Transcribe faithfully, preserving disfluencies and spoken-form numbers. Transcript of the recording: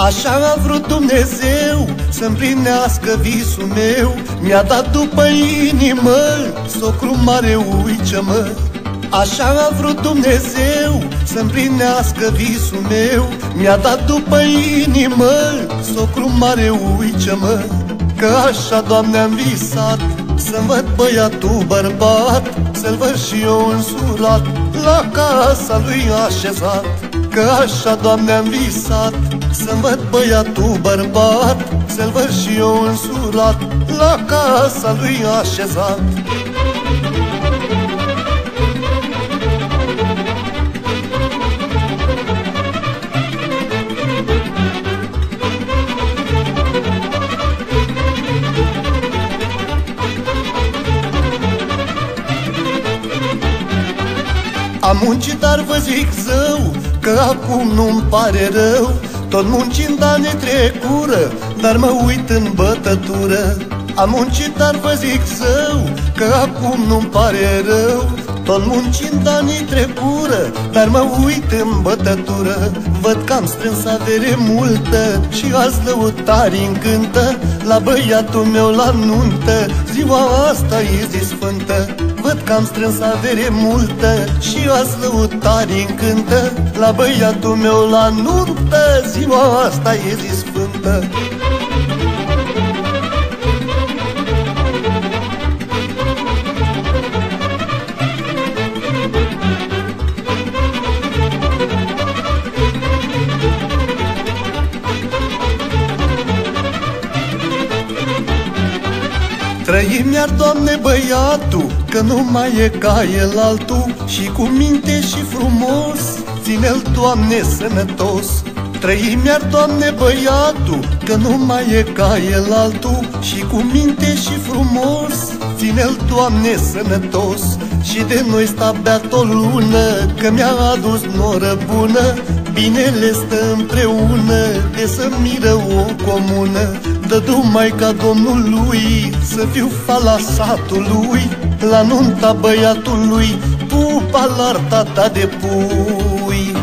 Așa a vrut Dumnezeu să împlinească visul meu. Mi-a dat după inimă socru mare, uice-mă. Așa a vrut Dumnezeu să împlinească visul meu. Mi-a dat după inimă socru mare, uice-mă. Că așa, Doamne, am visat să-mi văd băiatul bărbat, să-l văd și eu însurat, la casa lui așezat. Că așa, Doamne, am visat să-mi văd băiatul bărbat, să-l văd și eu însurat, la casa lui așezat. Am muncit, dar vă zic zău, că acum nu-mi pare rău. Tot muncind ani trecură, dar mă uit în bătătură. Am muncit, dar vă zic zău, că acum nu-mi pare rău. Tot muncind ani trecură, dar mă uit în bătătură. Văd că am strâns avere multă și azi lăutari încântă. La băiatul meu la nuntă, ziua asta e zi sfântă. Văd că am strâns avere multă și azi lăutari încântă. La băiatul meu la nuntă, ziua asta e zi sfântă. Trăim iar, Doamne, băiatul, că nu mai e ca el altul. Și cu minte și frumos, ține-l, Doamne, sănătos. Trăim iar, Doamne, băiatul, că nu mai e ca el altul. Și cu minte și frumos, ține-l, Doamne, sănătos. Și de noi sta beat o lună, că mi-a adus noră bună. Binele stă împreună, de să miră o comună. Dă numai ca Domnului să fiu fala satului. La nunta băiatului, pupa la arta ta de pui.